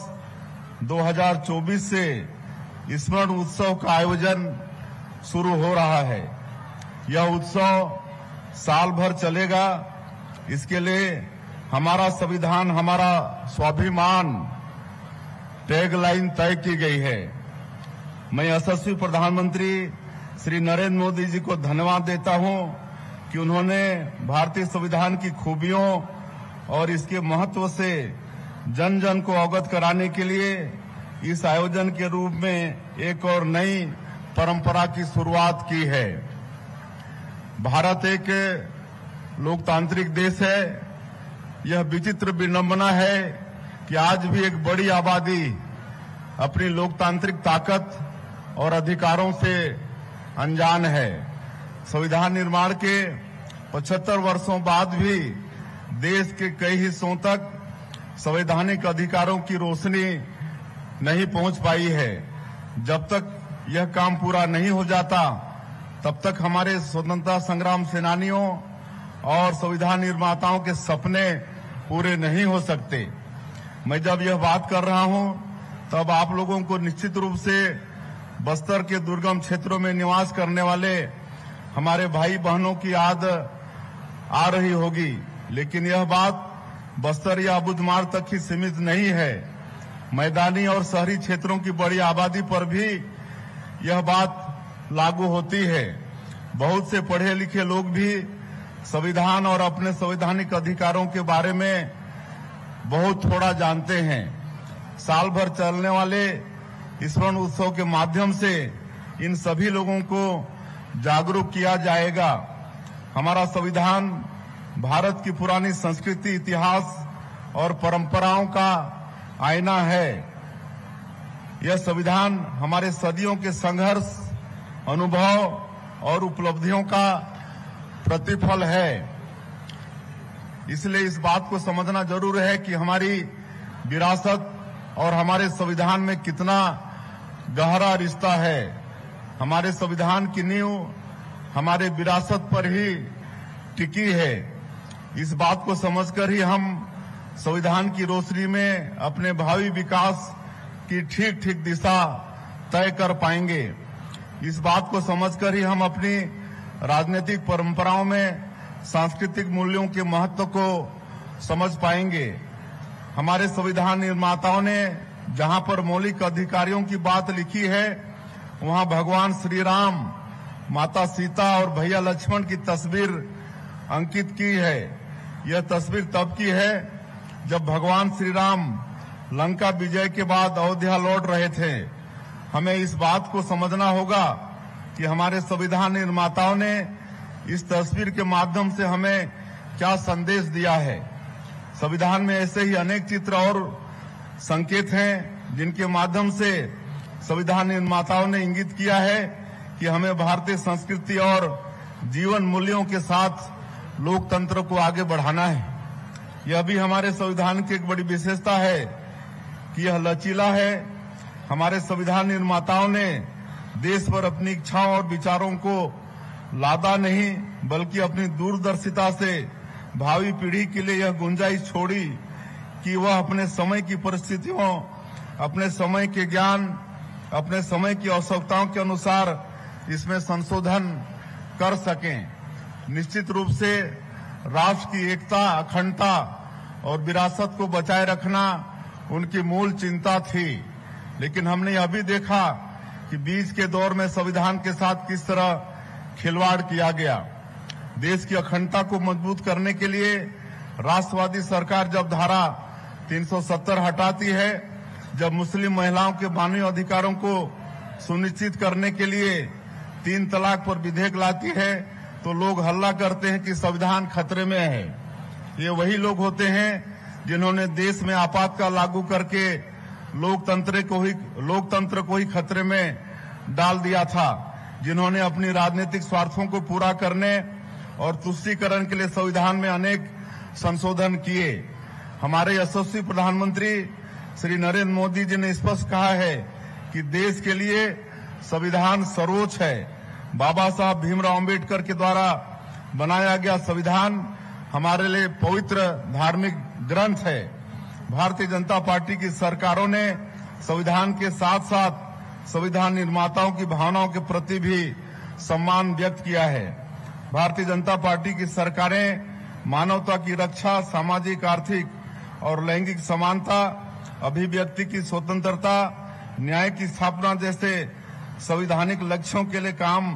2024 से स्मरण उत्सव का आयोजन शुरू हो रहा है। यह उत्सव साल भर चलेगा। इसके लिए हमारा संविधान हमारा स्वाभिमान टैगलाइन तय की गई है। मैं यशस्वी प्रधानमंत्री श्री नरेंद्र मोदी जी को धन्यवाद देता हूं कि उन्होंने भारतीय संविधान की खूबियों और इसके महत्व से जन जन को अवगत कराने के लिए इस आयोजन के रूप में एक और नई परंपरा की शुरुआत की है। भारत एक लोकतांत्रिक देश है। यह विचित्र विडंबना है कि आज भी एक बड़ी आबादी अपनी लोकतांत्रिक ताकत और अधिकारों से अनजान है। संविधान निर्माण के 75 वर्षों बाद भी देश के कई हिस्सों तक संवैधानिक अधिकारों की रोशनी नहीं पहुंच पाई है। जब तक यह काम पूरा नहीं हो जाता, तब तक हमारे स्वतंत्रता संग्राम सेनानियों और संविधान निर्माताओं के सपने पूरे नहीं हो सकते। मैं जब यह बात कर रहा हूं, तब आप लोगों को निश्चित रूप से बस्तर के दुर्गम क्षेत्रों में निवास करने वाले हमारे भाई बहनों की याद आ रही होगी। लेकिन यह बात बस्तर या बुधमार तक ही सीमित नहीं है। मैदानी और शहरी क्षेत्रों की बड़ी आबादी पर भी यह बात लागू होती है। बहुत से पढ़े लिखे लोग भी संविधान और अपने संवैधानिक अधिकारों के बारे में बहुत थोड़ा जानते हैं। साल भर चलने वाले स्मरण उत्सव के माध्यम से इन सभी लोगों को जागरूक किया जाएगा। हमारा संविधान भारत की पुरानी संस्कृति, इतिहास और परंपराओं का आईना है। यह संविधान हमारे सदियों के संघर्ष, अनुभव और उपलब्धियों का प्रतिफल है। इसलिए इस बात को समझना जरूर है कि हमारी विरासत और हमारे संविधान में कितना गहरा रिश्ता है। हमारे संविधान की नींव हमारे विरासत पर ही टिकी है। इस बात को समझकर ही हम संविधान की रोशनी में अपने भावी विकास की ठीक ठीक दिशा तय कर पाएंगे। इस बात को समझकर ही हम अपनी राजनीतिक परंपराओं में सांस्कृतिक मूल्यों के महत्व को समझ पाएंगे। हमारे संविधान निर्माताओं ने जहां पर मौलिक अधिकारों की बात लिखी है, वहां भगवान श्री राम, माता सीता और भैया लक्ष्मण की तस्वीर अंकित की है। यह तस्वीर तब की है जब भगवान श्री राम लंका विजय के बाद अयोध्या लौट रहे थे। हमें इस बात को समझना होगा कि हमारे संविधान निर्माताओं ने इस तस्वीर के माध्यम से हमें क्या संदेश दिया है। संविधान में ऐसे ही अनेक चित्र और संकेत हैं जिनके माध्यम से संविधान निर्माताओं ने इंगित किया है कि हमें भारतीय संस्कृति और जीवन मूल्यों के साथ लोकतंत्र को आगे बढ़ाना है। यह भी हमारे संविधान की एक बड़ी विशेषता है कि यह लचीला है। हमारे संविधान निर्माताओं ने देश पर अपनी इच्छाओं और विचारों को लादा नहीं, बल्कि अपनी दूरदर्शिता से भावी पीढ़ी के लिए यह गुंजाइश छोड़ी कि वह अपने समय की परिस्थितियों, अपने समय के ज्ञान, अपने समय की आवश्यकताओं के अनुसार इसमें संशोधन कर सकें। निश्चित रूप से राष्ट्र की एकता, अखंडता और विरासत को बचाए रखना उनकी मूल चिंता थी। लेकिन हमने यह भी देखा कि बीच के दौर में संविधान के साथ किस तरह खिलवाड़ किया गया। देश की अखंडता को मजबूत करने के लिए राष्ट्रवादी सरकार जब धारा 370 हटाती है, जब मुस्लिम महिलाओं के मानवीय अधिकारों को सुनिश्चित करने के लिए 3 तलाक पर विधेयक लाती है तो लोग हल्ला करते हैं कि संविधान खतरे में है। ये वही लोग होते हैं जिन्होंने देश में आपातकाल लागू करके लोकतंत्र को ही खतरे में डाल दिया था, जिन्होंने अपनी राजनीतिक स्वार्थों को पूरा करने और तुष्टीकरण के लिए संविधान में अनेक संशोधन किए। हमारे यशस्वी प्रधानमंत्री श्री नरेंद्र मोदी जी ने स्पष्ट कहा है कि देश के लिए संविधान सर्वोच्च है। बाबा साहब भीमराव अंबेडकर के द्वारा बनाया गया संविधान हमारे लिए पवित्र धार्मिक ग्रंथ है। भारतीय जनता पार्टी की सरकारों ने संविधान के साथ साथ संविधान निर्माताओं की भावनाओं के प्रति भी सम्मान व्यक्त किया है। भारतीय जनता पार्टी की सरकारें मानवता की रक्षा, सामाजिक, आर्थिक और लैंगिक समानता, अभिव्यक्ति की स्वतंत्रता, न्याय की स्थापना जैसे संवैधानिक लक्ष्यों के लिए काम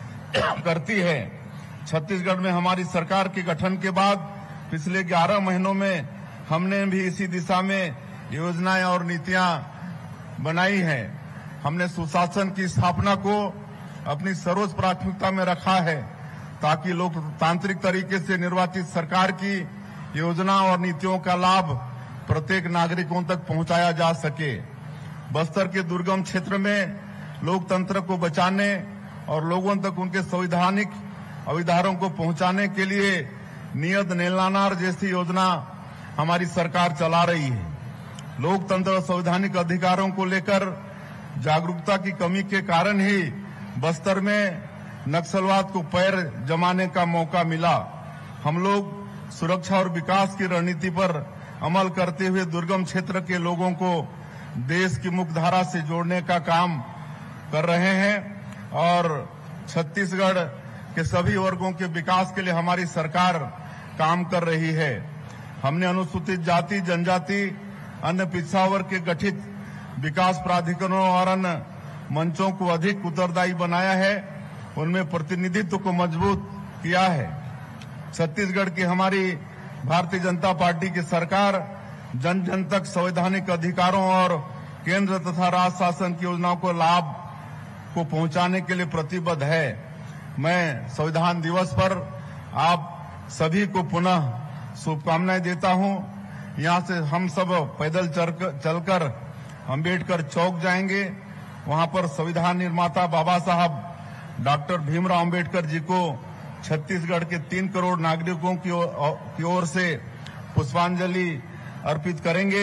करती है। छत्तीसगढ़ में हमारी सरकार के गठन के बाद पिछले 11 महीनों में हमने भी इसी दिशा में योजनाएं और नीतियां बनाई हैं। हमने सुशासन की स्थापना को अपनी सर्वोच्च प्राथमिकता में रखा है ताकि लोकतांत्रिक तरीके से निर्वाचित सरकार की योजना और नीतियों का लाभ प्रत्येक नागरिकों तक पहुंचाया जा सके। बस्तर के दुर्गम क्षेत्र में लोकतंत्र को बचाने और लोगों तक उनके संवैधानिक अधिकारों को पहुंचाने के लिए नियत नीलानार जैसी योजना हमारी सरकार चला रही है। लोकतंत्र और संवैधानिक अधिकारों को लेकर जागरूकता की कमी के कारण ही बस्तर में नक्सलवाद को पैर जमाने का मौका मिला। हम लोग सुरक्षा और विकास की रणनीति पर अमल करते हुए दुर्गम क्षेत्र के लोगों को देश की मुख्यधारा से जोड़ने का काम कर रहे हैं और छत्तीसगढ़ के सभी वर्गों के विकास के लिए हमारी सरकार काम कर रही है। हमने अनुसूचित जाति, जनजाति, अन्य पिछड़ा वर्ग के गठित विकास प्राधिकरणों और अन्य मंचों को अधिक उत्तरदायी बनाया है, उनमें प्रतिनिधित्व को मजबूत किया है। छत्तीसगढ़ की हमारी भारतीय जनता पार्टी की सरकार जन जन तक संवैधानिक अधिकारों और केंद्र तथा राज्य शासन की योजनाओं को लाभ को पहुंचाने के लिए प्रतिबद्ध है। मैं संविधान दिवस पर आप सभी को पुनः शुभकामनाएं देता हूं। यहां से हम सब पैदल चलकर अंबेडकर चौक जाएंगे। वहां पर संविधान निर्माता बाबा साहब डॉक्टर भीमराव अंबेडकर जी को छत्तीसगढ़ के 3 करोड़ नागरिकों की ओर से पुष्पांजलि अर्पित करेंगे।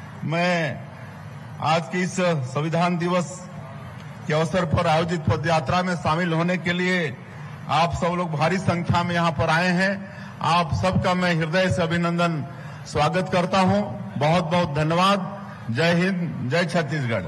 मैं आज के इस संविधान दिवस के अवसर पर आयोजित पदयात्रा में शामिल होने के लिए आप सब लोग भारी संख्या में यहां पर आए हैं। आप सबका मैं हृदय से अभिनंदन स्वागत करता हूं। बहुत बहुत धन्यवाद। जय हिंद, जय छत्तीसगढ़।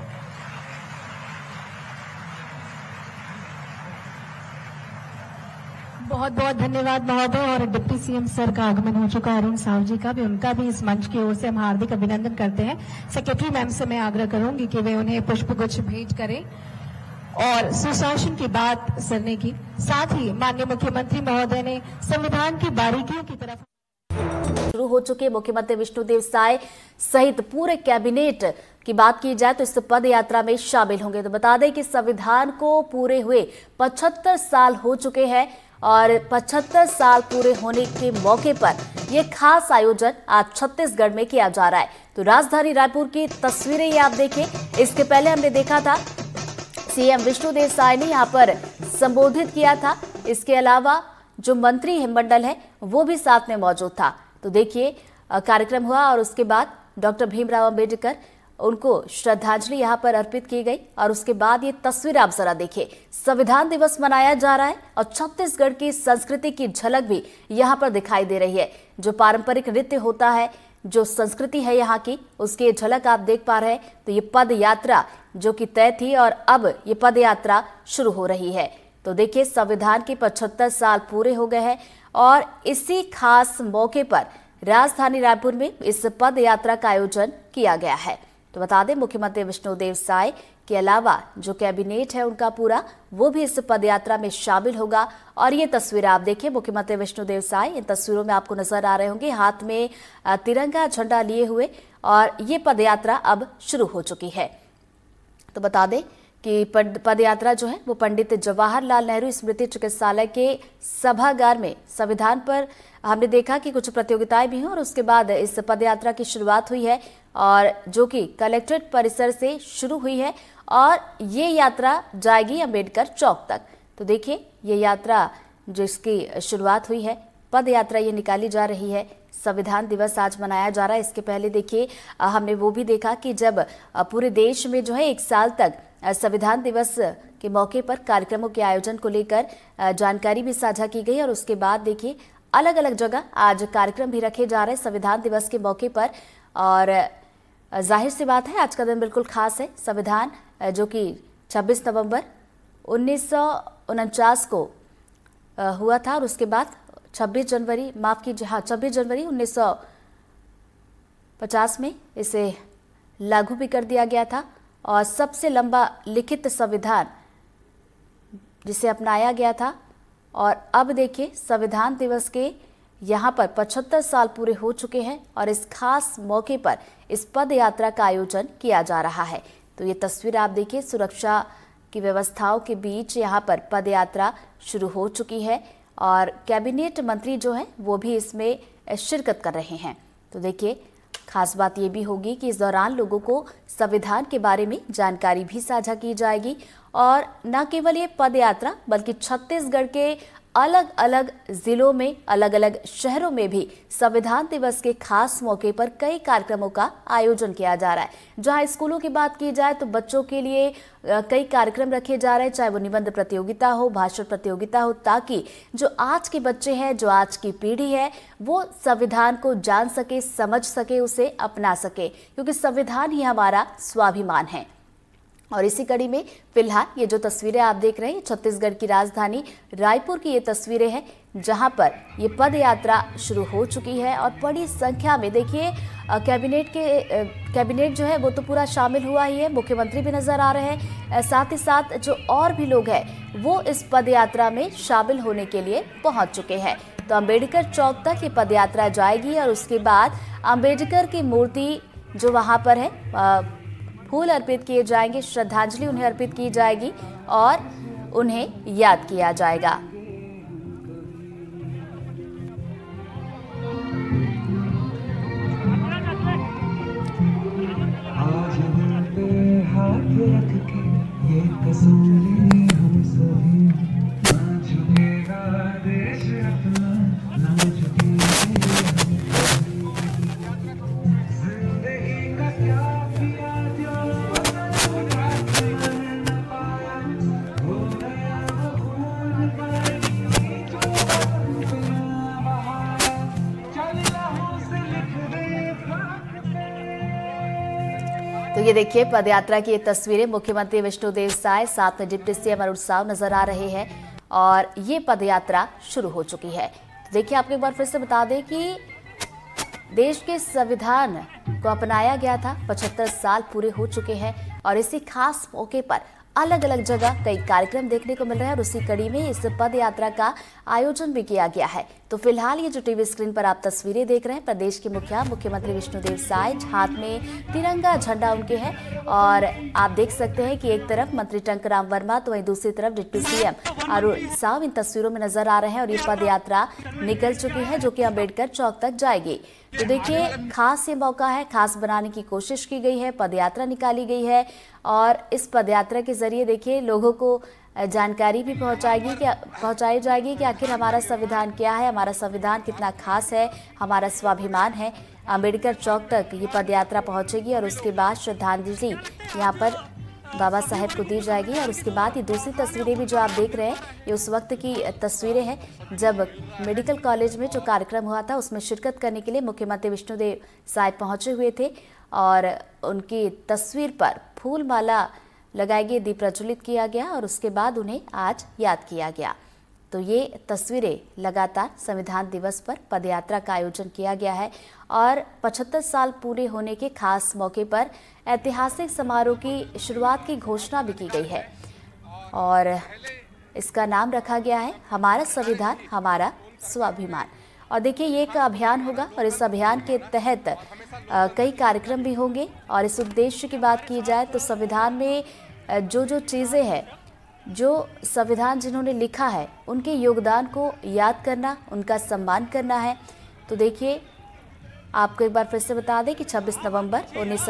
बहुत बहुत धन्यवाद महोदय। और डिप्टी सीएम सर का आगमन हो चुका है, अरुण साव जी का भी, उनका भी इस मंच की ओर से हम हार्दिक अभिनंदन करते हैं। सेक्रेटरी मैम से मैं आग्रह करूंगी कि वे उन्हें पुष्पगुच्छ भेंट करें और सुशासन की बात करने की। साथ ही माननीय मुख्यमंत्री महोदय ने संविधान की बारीकियों की तरफ शुरू हो चुके मुख्यमंत्री विष्णुदेव साय सहित पूरे कैबिनेट की बात की जाए तो इस पद यात्रा में शामिल होंगे। तो बता दें कि संविधान को पूरे हुए 75 साल हो चुके हैं और 75 साल पूरे होने के मौके पर यह खास आयोजन आज छत्तीसगढ़ में किया जा रहा है। तो राजधानी रायपुर की तस्वीरें ये आप देखें। इसके पहले हमने देखा था सीएम विष्णुदेव साय ने यहाँ पर संबोधित किया था। इसके अलावा जो मंत्री मंडल है वो भी साथ में मौजूद था। तो देखिए कार्यक्रम हुआ और उसके बाद डॉक्टर भीमराव अंबेडकर उनको श्रद्धांजलि यहाँ पर अर्पित की गई और उसके बाद ये तस्वीर आप जरा देखिए। संविधान दिवस मनाया जा रहा है और छत्तीसगढ़ की संस्कृति की झलक भी यहाँ पर दिखाई दे रही है। जो पारंपरिक नृत्य होता है, जो संस्कृति है यहाँ की, उसकी झलक आप देख पा रहे हैं। तो ये पद यात्रा जो कि तय थी और अब ये पद यात्रा शुरू हो रही है। तो देखिए संविधान के 75 साल पूरे हो गए हैं और इसी खास मौके पर राजधानी रायपुर में इस पद यात्रा का आयोजन किया गया है। तो बता दें मुख्यमंत्री विष्णुदेव साय के अलावा जो कैबिनेट है उनका पूरा, वो भी इस पद यात्रा में शामिल होगा। और ये तस्वीर आप देखिए, मुख्यमंत्री विष्णुदेव साय इन तस्वीरों में आपको नजर आ रहे होंगे हाथ में तिरंगा झंडा लिए हुए, और ये पद यात्रा अब शुरू हो चुकी है। तो बता दें कि पद यात्रा जो है वो पंडित जवाहरलाल नेहरू स्मृति चिकित्सालय के सभागार में संविधान पर हमने देखा कि कुछ प्रतियोगिताएं भी हैं और उसके बाद इस पद यात्रा की शुरुआत हुई है और जो कि कलेक्ट्रेट परिसर से शुरू हुई है और ये यात्रा जाएगी अंबेडकर चौक तक। तो देखिए ये यात्रा जिसकी शुरुआत हुई है, पद यात्रा ये निकाली जा रही है। संविधान दिवस आज मनाया जा रहा है। इसके पहले देखिए हमने वो भी देखा कि जब पूरे देश में जो है 1 साल तक संविधान दिवस के मौके पर कार्यक्रमों के आयोजन को लेकर जानकारी भी साझा की गई और उसके बाद देखिए अलग अलग जगह आज कार्यक्रम भी रखे जा रहे हैं संविधान दिवस के मौके पर। और जाहिर सी बात है आज का दिन बिल्कुल खास है। संविधान जो कि 26 नवंबर 1949 को हुआ था और उसके बाद 26 जनवरी 1950 में इसे लागू भी कर दिया गया था और सबसे लंबा लिखित संविधान जिसे अपनाया गया था। और अब देखिए संविधान दिवस के यहाँ पर 75 साल पूरे हो चुके हैं और इस खास मौके पर इस पद यात्रा का आयोजन किया जा रहा है। तो ये तस्वीर आप देखिए, सुरक्षा की व्यवस्थाओं के बीच यहाँ पर पद यात्रा शुरू हो चुकी है और कैबिनेट मंत्री जो हैं वो भी इसमें शिरकत कर रहे हैं। तो देखिए खास बात ये भी होगी कि इस दौरान लोगों को संविधान के बारे में जानकारी भी साझा की जाएगी और न केवल ये पद यात्रा बल्कि छत्तीसगढ़ के अलग अलग जिलों में, अलग अलग शहरों में भी संविधान दिवस के खास मौके पर कई कार्यक्रमों का आयोजन किया जा रहा है। जहां स्कूलों की बात की जाए तो बच्चों के लिए कई कार्यक्रम रखे जा रहे हैं, चाहे वो निबंध प्रतियोगिता हो, भाषण प्रतियोगिता हो, ताकि जो आज के बच्चे हैं, जो आज की पीढ़ी है, वो संविधान को जान सके, समझ सके, उसे अपना सके, क्योंकि संविधान ही हमारा स्वाभिमान है। और इसी कड़ी में फिलहाल ये जो तस्वीरें आप देख रहे हैं छत्तीसगढ़ की राजधानी रायपुर की ये तस्वीरें हैं जहां पर ये पद यात्रा शुरू हो चुकी है और बड़ी संख्या में देखिए कैबिनेट जो है वो तो पूरा शामिल हुआ ही है, मुख्यमंत्री भी नजर आ रहे हैं, साथ ही साथ जो और भी लोग हैं वो इस पद यात्रा में शामिल होने के लिए पहुंच चुके हैं। तो अंबेडकर चौक तक ये पद यात्रा जाएगी और उसके बाद अंबेडकर की मूर्ति जो वहां पर है फूल अर्पित किए जाएंगे, श्रद्धांजलि उन्हें अर्पित की जाएगी और उन्हें याद किया जाएगा। आज दिल पे हाथ रख के ये कसूरी हम सभी, ना झुकेगा देश अपना, ना झुकेंगे जिंदगी का क्या किया तो ये देखिए पदयात्रा की ये तस्वीरें, मुख्यमंत्री विष्णुदेव साय साथ में डिप्टी सीएम अरुण साव नजर आ रहे हैं और ये पदयात्रा शुरू हो चुकी है। तो देखिए आपको एक बार फिर से बता दें कि देश के संविधान को अपनाया गया था, 75 साल पूरे हो चुके हैं और इसी खास मौके पर अलग अलग जगह कई कार्यक्रम देखने को मिल रहे हैं और उसी कड़ी में इस पद यात्रा का आयोजन भी किया गया है। तो फिलहाल ये जो टीवी स्क्रीन पर आप तस्वीरें देख रहे हैं, प्रदेश के मुख्यमंत्री विष्णुदेव साय, हाथ में तिरंगा झंडा उनके है और आप देख सकते हैं कि एक तरफ मंत्री टंकराम वर्मा तो वहीं दूसरी तरफ डिप्टी सीएम अरुण साव इन तस्वीरों में नजर आ रहे हैं और ये पद यात्रा निकल चुकी है जो कि अंबेडकर चौक तक जाएगी। तो देखिए खास ये मौका है, खास बनाने की कोशिश की गई है, पदयात्रा निकाली गई है और इस पदयात्रा के जरिए देखिए लोगों को जानकारी भी पहुंचाई जाएगी कि आखिर हमारा संविधान क्या है, हमारा संविधान कितना खास है, हमारा स्वाभिमान है। अंबेडकर चौक तक ये पदयात्रा पहुंचेगी और उसके बाद श्रद्धांजलि यहाँ पर बाबा साहेब को दी जाएगी और उसके बाद ये दूसरी तस्वीरें भी जो आप देख रहे हैं ये उस वक्त की तस्वीरें हैं जब मेडिकल कॉलेज में जो कार्यक्रम हुआ था उसमें शिरकत करने के लिए मुख्यमंत्री विष्णुदेव साय पहुंचे हुए थे और उनकी तस्वीर पर फूल माला लगाई गई, दीप प्रज्वलित किया गया और उसके बाद उन्हें आज याद किया गया। तो ये तस्वीरें लगातार संविधान दिवस पर पदयात्रा का आयोजन किया गया है और 75 साल पूरे होने के खास मौके पर ऐतिहासिक समारोह की शुरुआत की घोषणा भी की गई है और इसका नाम रखा गया है हमारा संविधान हमारा स्वाभिमान। और देखिए ये एक अभियान होगा और इस अभियान के तहत कई कार्यक्रम भी होंगे और इस उद्देश्य की बात की जाए तो संविधान में जो चीज़ें हैं, जो संविधान जिन्होंने लिखा है, उनके योगदान को याद करना, उनका सम्मान करना है। तो देखिए, आपको एक बार फिर से बता दें कि 26 नवंबर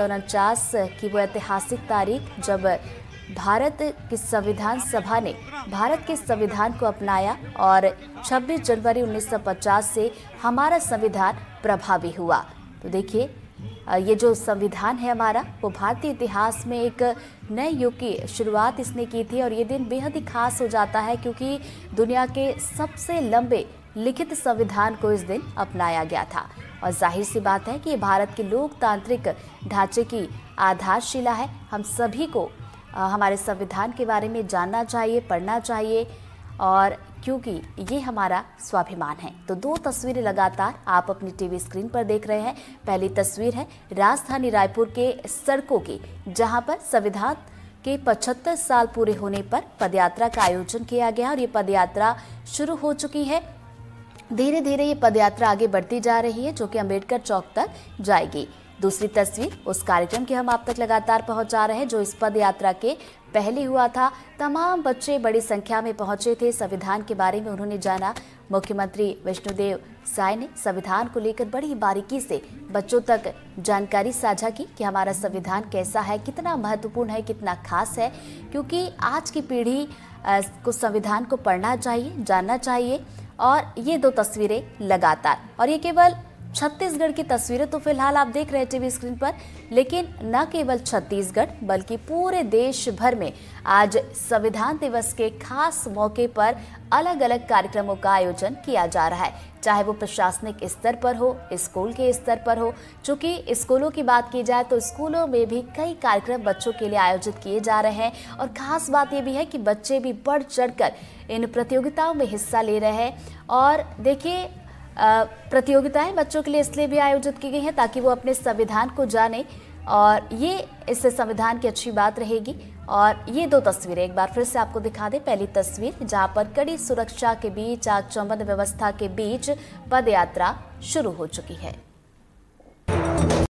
1949 की वो ऐतिहासिक तारीख जब भारत की संविधान सभा ने भारत के संविधान को अपनाया और 26 जनवरी 1950 से हमारा संविधान प्रभावी हुआ। तो देखिए, ये जो संविधान है हमारा, वो भारतीय इतिहास में एक नए युग की शुरुआत इसने की थी और ये दिन बेहद ही खास हो जाता है क्योंकि दुनिया के सबसे लंबे लिखित संविधान को इस दिन अपनाया गया था। और जाहिर सी बात है कि ये भारत के लोकतांत्रिक ढांचे की आधारशिला है। हम सभी को हमारे संविधान के बारे में जानना चाहिए, पढ़ना चाहिए, और क्योंकि ये हमारा स्वाभिमान है। तो 2 तस्वीरें लगातार आप अपनी टीवी स्क्रीन पर देख रहे हैं। पहली तस्वीर है राजधानी रायपुर के सड़कों की, जहां पर संविधान के 75 साल पूरे होने पर पदयात्रा का आयोजन किया गया और ये पदयात्रा शुरू हो चुकी है। धीरे धीरे ये पदयात्रा आगे बढ़ती जा रही है, जो कि अंबेडकर चौक तक जाएगी। दूसरी तस्वीर उस कार्यक्रम की हम आप तक लगातार पहुंचा रहे हैं जो इस पद यात्रा के पहले हुआ था। तमाम बच्चे बड़ी संख्या में पहुंचे थे, संविधान के बारे में उन्होंने जाना। मुख्यमंत्री विष्णुदेव साय ने संविधान को लेकर बड़ी बारीकी से बच्चों तक जानकारी साझा की कि हमारा संविधान कैसा है, कितना महत्वपूर्ण है, कितना खास है, क्योंकि आज की पीढ़ी को संविधान को पढ़ना चाहिए, जानना चाहिए। और ये 2 तस्वीरें लगातार, और ये केवल छत्तीसगढ़ की तस्वीरें तो फिलहाल आप देख रहे हैं टीवी स्क्रीन पर, लेकिन न केवल छत्तीसगढ़ बल्कि पूरे देश भर में आज संविधान दिवस के खास मौके पर अलग अलग कार्यक्रमों का आयोजन किया जा रहा है, चाहे वो प्रशासनिक स्तर पर हो, स्कूल के स्तर पर हो। चूंकि स्कूलों की बात की जाए तो स्कूलों में भी कई कार्यक्रम बच्चों के लिए आयोजित किए जा रहे हैं और खास बात ये भी है कि बच्चे भी बढ़ चढ़कर इन प्रतियोगिताओं में हिस्सा ले रहे हैं। और देखिए, प्रतियोगिताएं बच्चों के लिए इसलिए भी आयोजित की गई हैं ताकि वो अपने संविधान को जाने, और ये इससे संविधान की अच्छी बात रहेगी। और ये 2 तस्वीरें एक बार फिर से आपको दिखा दें। पहली तस्वीर जहां पर कड़ी सुरक्षा के बीच, आग चौबंद व्यवस्था के बीच पदयात्रा शुरू हो चुकी है।